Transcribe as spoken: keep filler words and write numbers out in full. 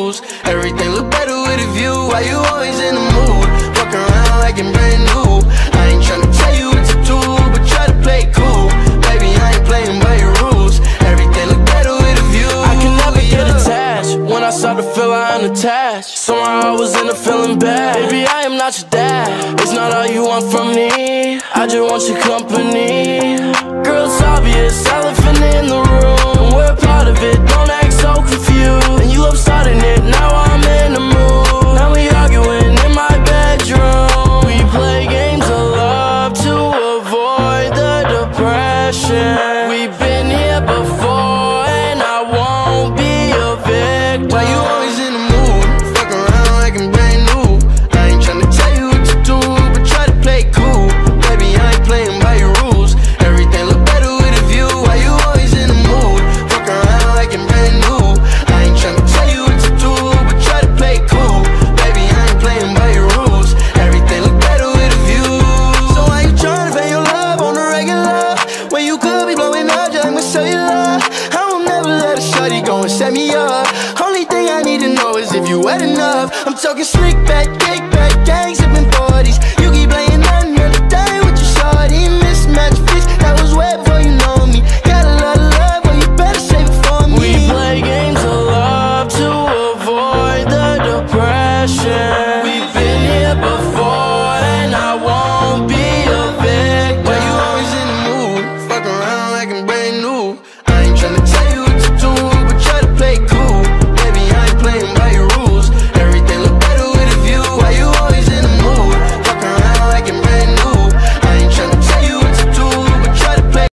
rules. Everything look better with a view. Why you always in the mood? Fuck around like I'm brand new. I ain't tryna tell you what to do, but try to play it cool. Baby, I ain't playing by your rules. Everything look better with a view. I can never get attached. When I start to feel I unattached, somehow I was in a feeling bad. Baby, I am not your dad. It's not all you want from me. I just want your company. Girl, it's obvious, elephant in the room. We're part of it, don't act so confused. And you love starting it, now I'm in the mood. Now we arguing in my bedroom. We play games of love to avoid the depression. We've been here before and I won't be a victim. Why you always in the mood? Fuck around like I'm brand new. I ain't tryna tell you what to do, but try to play it cool. Baby, I ain't playing by your rules. Everything look better with a view. Why you always in the mood? Fuck around like I'm brand new. I ain't tryna tell you what to do, but try to play it cool. Baby, I ain't playing by your rules. Everything look better with a view. So why you tryna pay your love on the regular when you could be blowing up just like my cellular? I will never let a shawty go and set me up. Only thing I need to know is if you wet enough. I'm talking slick back, kick back, gang